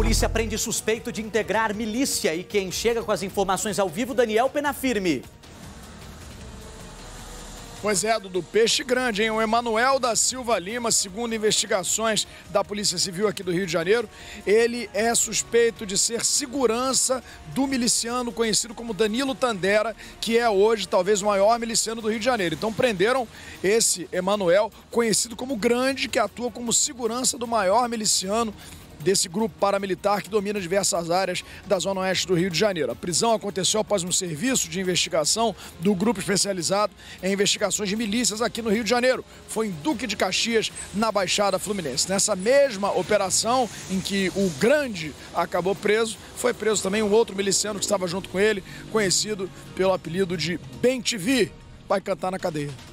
polícia prende suspeito de integrar milícia e quem chega com as informações ao vivo, Daniel Penafirme. Pois é, do peixe grande, hein? O Emanuel da Silva Lima, segundo investigações da Polícia Civil aqui do Rio de Janeiro, ele é suspeito de ser segurança do miliciano conhecido como Danilo Tandera, que é hoje talvez o maior miliciano do Rio de Janeiro. Então prenderam esse Emanuel, conhecido como Grande, que atua como segurança do maior miliciano desse grupo paramilitar que domina diversas áreas da zona oeste do Rio de Janeiro. A prisão aconteceu após um serviço de investigação do grupo especializado em investigações de milícias aqui no Rio de Janeiro. Foi em Duque de Caxias, na Baixada Fluminense. Nessa mesma operação em que o Grande acabou preso, foi preso também um outro miliciano que estava junto com ele, conhecido pelo apelido de Ben TV. Vai cantar na cadeia.